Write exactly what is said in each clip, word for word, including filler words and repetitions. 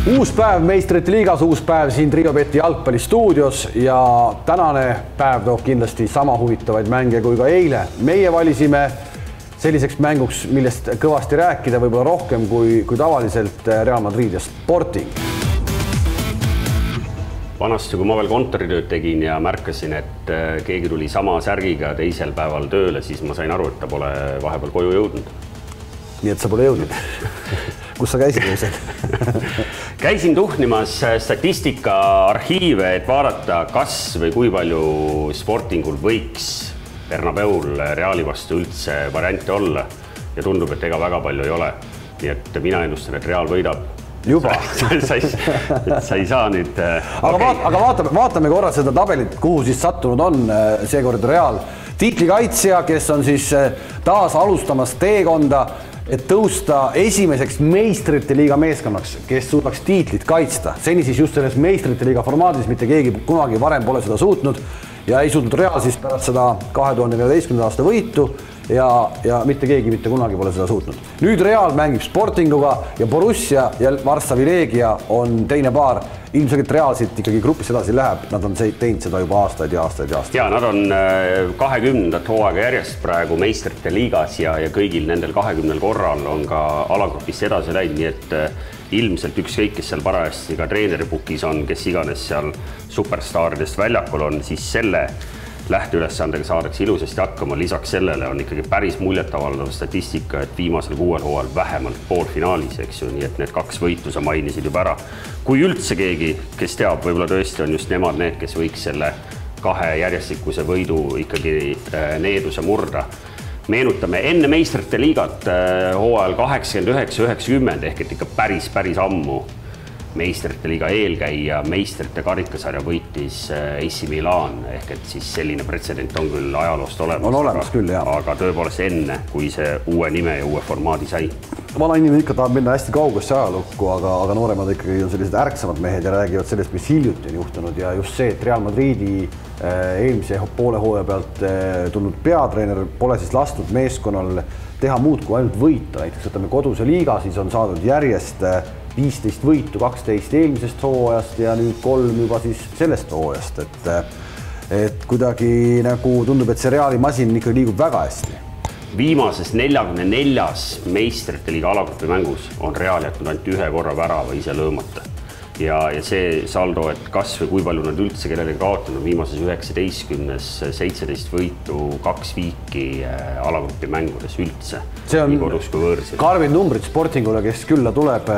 Uus päev meistrite liigas, uus päev siin Triobeti jalgpallistuudios ja tänane päev toob kindlasti sama huvitavaid mänge kui ka eile. Meie valisime selliseks mänguks, millest kõvasti rääkida, võib-olla rohkem kui, kui tavaliselt Real Madrid ja Sporting. Vanasti, kui ma veel kontoritööd tegin ja märkasin, et keegi tuli sama särgiga teisel päeval tööle, siis ma sain aru, et ta pole vahepeal koju jõudnud. Nii et sa pole jõudnud. Kus sa käisid öösel? Käisin tuhnimas statistika arhiive, et vaadata, kas või kui palju Sportingul võiks Bernabeul Reali vastu üldse variante olla. Ja tundub, et ega väga palju ei ole. Nii et mina ennustan, et Real võidab. Juba. sa, ei, sa ei saa nüüd... Aga, okay. vaat, aga vaatame, vaatame korra seda tabelit, kuhu siis sattunud on seekord Real. Tiitlikaitsja, kes on siis taas alustamas teekonda, et tõusta esimeseks meistrite liiga meeskonnaks, kes suudaks tiitlit kaitsta. Seni siis just selles meistrite liiga formaadis mitte keegi kunagi varem pole seda suutnud ja ei suutnud Real siis pärast seda kahe tuhande neljateistkümnenda aasta võitu ja, ja mitte keegi mitte kunagi pole seda suutnud. Nüüd Real mängib Sportinguga ja Borussia ja Varssavi Legia on teine paar. Ilmselgelt Realsilt ikkagi grupis edasi läheb, nad on teinud seda juba aastaid ja aastaid ja aastaid. Ja nad on kahekümnendat hooaega järjest praegu meistrite liigas ja, ja kõigil nendel kahekümnel korral on ka alagrupist edasi läinud, nii et ilmselt ükskõik, kes seal parajasti ka treeneripukis on, kes iganes seal superstaaridest väljakul on, siis selle lähteülesandega saadakse ilusasti hakkama. Lisaks sellele on ikkagi päris muljetavaldav statistika, et viimasel kuuel hooajal vähemalt poolfinaalis, eks ju, nii et need kaks võitu sa mainisid juba ära. Kui üldse keegi, kes teab, võib-olla tõesti on just nemad need, kes võiks selle kahe järjestikuse võidu ikkagi needuse murda. Meenutame enne meistrite liigat hooajal kaheksakümmend üheksa üheksakümmend ehk et ikka päris, päris ammu meistrite liiga eelkäija meistrite karikasarja võitis A C Milan ehk et siis selline pretsedent on küll ajaloost olemas. On olemas aga, küll, jah. Aga tõepoolest enne, kui see uue nime ja uue formaadi sai. Vana inimene ikka tahab minna hästi kaugusse ajalukku, aga, aga nooremad ikkagi on sellised ärksamad mehed ja räägivad sellest, mis hiljuti on juhtunud ja just see, et Real Madridi eelmise poole hooaja pealt tulnud peatreener pole siis lastud meeskonnal teha muud kui ainult võita. Näiteks võtame koduse liiga, siis on saadud järjest viisteist võitu, kaksteist eelmisest hooajast ja nüüd kolm juba siis sellest hooajast, et, et kuidagi nagu tundub, et see Reali masin ikka liigub väga hästi. Viimases neljakümne neljas meistrite liiga alagrupi mängus on Real jätnud ainult ühe korra värava ise löömata. Ja, ja see saldo, et kas või kui palju nad üldse kellelegi kaotanud, viimases üheksateistkümnes seitseteist võitu, kaks viiki alagrupi mängudes üldse. See on karvid numbrid Sportingule, kes külla tuleb.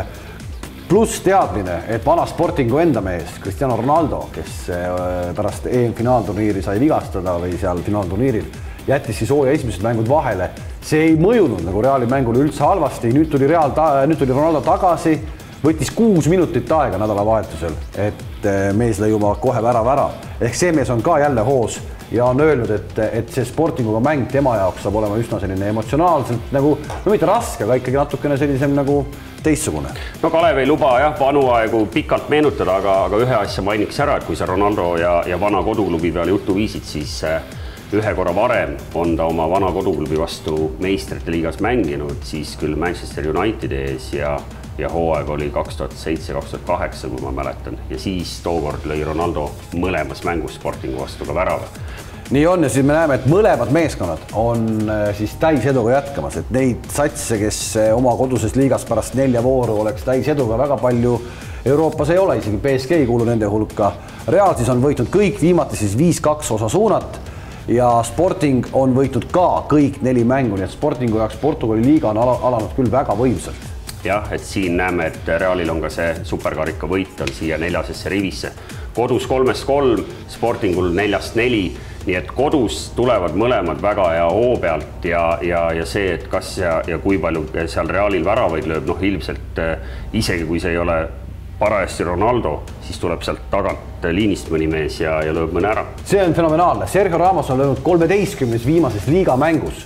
Pluss teadmine, et vana Sportingu enda mees, Cristiano Ronaldo, kes pärast E M-finaalturniiri sai vigastada või seal finaalturniiril, jättis siis hooaja esimesed mängud vahele. See ei mõjunud nagu Reali mängule üldse halvasti. Nüüd tuli, Real ta, nüüd tuli Ronaldo tagasi, võttis kuus minutit aega nädalavahetusel, et mees lõi juba kohe värav ära. Ehk see mees on ka jälle hoos ja on öelnud, et, et see Sportinguga mäng tema jaoks saab olema üsna selline emotsionaalselt nagu, no mitte raske, aga ikkagi natukene sellisem nagu teistsugune. No Kalev ei luba jah, vanu aegu pikalt meenutada, aga, aga ühe asja mainiks ära, et kui sa Ronaldo ja, ja vana koduklubi peale jutu viisid, siis ühe korra varem on ta oma vana koduklubi vastu meistrite liigas mänginud, siis küll Manchester Unitedi ees ja, ja hooaeg oli kaks tuhat seitse kaks tuhat kaheksa, kui ma mäletan. Ja siis tookord lõi Ronaldo mõlemas mängus Sportingu vastu ka värava. Nii on ja siis me näeme, et mõlemad meeskonnad on siis täis eduga jätkamas, et neid satse, kes oma koduses liigas pärast nelja vooru oleks täis eduga väga palju Euroopas ei ole, isegi P S G ei kuulu nende hulka. Real siis on võitnud kõik viimati siis viis kaks osa suunat ja Sporting on võitnud ka kõik neli mängu, nii et Sportingu jaoks Portugali liiga on alanud küll väga võimsalt. Jah, et siin näeme, et Realil on ka see superkarika võit on siia neljasesse rivisse. Kodus kolmest kolm, Sportingul neljast neli, nii et kodus tulevad mõlemad väga hea hoo pealt ja, ja, ja see, et kas ja, ja kui palju seal Realil väravaid lööb, noh ilmselt isegi kui see ei ole parajasti Ronaldo, siis tuleb sealt tagant liinist mõni mees ja, ja lööb mõne ära. See on fenomenaalne. Sergio Ramos on löönud kolmeteistkümnes viimases liiga mängus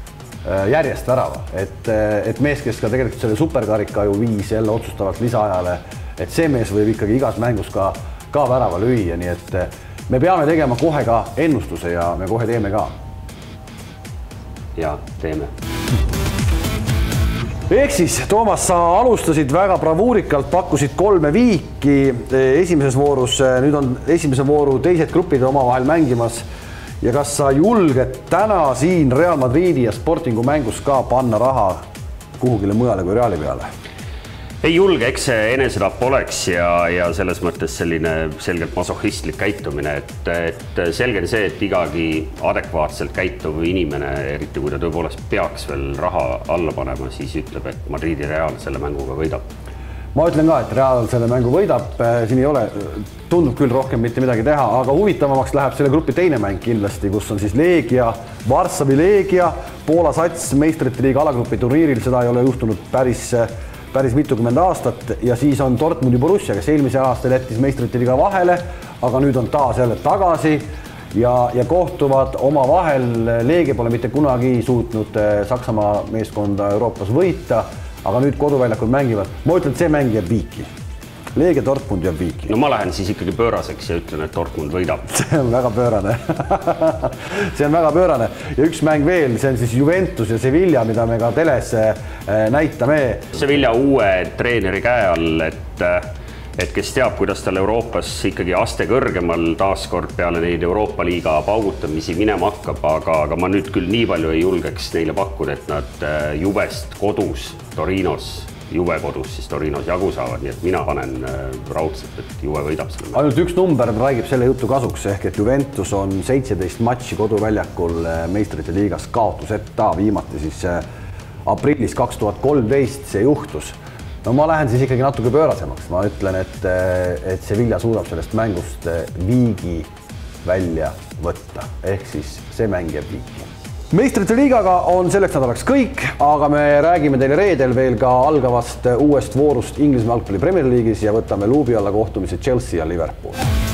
järjest värava, et, et mees, kes ka tegelikult selle superkarika ju viis jälle otsustavalt lisaajale, et see mees võib ikkagi igas mängus ka, ka värava lüüa, nii et me peame tegema kohe ka ennustuse ja me kohe teeme ka. Ja, teeme. ehk siis, Toomas, sa alustasid väga bravuurikalt, pakkusid kolme viiki esimeses voorus, nüüd on esimese vooru teised grupid omavahel mängimas ja kas sa julged täna siin Real Madridi ja Sportingu mängus ka panna raha kuhugile mujale kui Reali peale? Ei julge, eks see enesetapp oleks ja, ja selles mõttes selline selgelt masohhistlik käitumine, et, et selge on see, et igagi adekvaatselt käituv inimene, eriti kui ta tõepoolest peaks veel raha alla panema, siis ütleb, et Madridi Real selle mänguga võidab. Ma ütlen ka, et Real selle mängu võidab, siin ei ole, tundub küll rohkem mitte midagi teha, aga huvitavamaks läheb selle grupi teine mäng kindlasti, kus on siis Leegia, Varssavi Leegia, Poola sats meistrite liiga alagrupi turniiril, seda ei ole juhtunud päris päris mitukümmend aastat ja siis on Dortmundi Borussia, kes eelmise aasta jättis meistrite liiga vahele, aga nüüd on taas jälle tagasi ja, ja kohtuvad oma vahel. Leegia pole mitte kunagi suutnud Saksamaa meeskonda Euroopas võita, aga nüüd koduväljakul mängivad. Ma ütlen, et see mäng jääb viiki. Leegia Dortmund jääb viiki. No ma lähen siis ikkagi pööraseks ja ütlen, et Dortmund võidab. See on väga pöörane. see on väga pöörane. Ja üks mäng veel, see on siis Juventus ja Sevilla, mida me ka teles näitame. Sevilla uue treeneri käe all, et, et kes teab, kuidas tal Euroopas ikkagi aste kõrgemal taaskord peale neid Euroopa liiga paugutamisi minema hakkab, aga, aga ma nüüd küll nii palju ei julgeks neile pakkuda, et nad Juvest kodus Torinos Juve kodus siis Torinos jagu saavad, nii et mina panen raudselt, et Juve võidab selle. Ainult üks number räägib selle jutu kasuks, ehk et Juventus on seitseteist matši koduväljakul meistrite liigas kaotuseta, viimati siis aprillis kaks tuhat kolmteist see juhtus. No ma lähen siis ikkagi natuke pöörasemaks, ma ütlen, et, et Sevilla suudab sellest mängust viigi välja võtta, ehk siis see mäng jääb viiki. Meistrite liigaga on selleks nädalaks kõik, aga me räägime teile reedel veel ka algavast uuest voorust Inglismaa jalgpalli Premier League'is ja võtame luubi alla kohtumise Chelsea ja Liverpool.